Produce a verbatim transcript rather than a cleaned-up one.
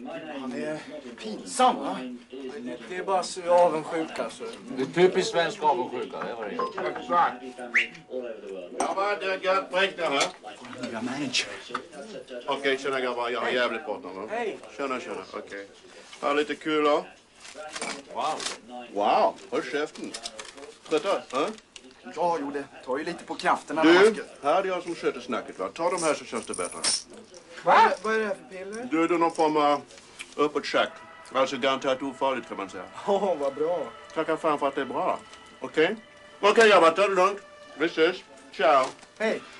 Han är pinsam, va? Det är bara så avundsjuk, alltså. Det är typiskt svensk avundsjuka, det var det. Exakt. Ja, vad är gött bräckta här? Nya manager. Okej, okay, tjena grabbar. Jag har jävligt bråttom. Hej. Tjena, tjena. Okej. Okay. Har lite kul då. Wow. Wow, håll käften. Trötta, ha? Ja, jo, det tar ju lite på krafterna. Du, här är jag som sköter snacket, va? Ta de här så känns det bättre. Va? Vad är det här för piller? Du, det är någon form av uppåt-check. Alltså garanterat ofarligt kan man säga. Åh, oh, vad bra. Tackar fan för att det är bra. Okej? Okay? Okej, okay, grabbar, ta det lugnt. Vi ses. Ciao. Hej.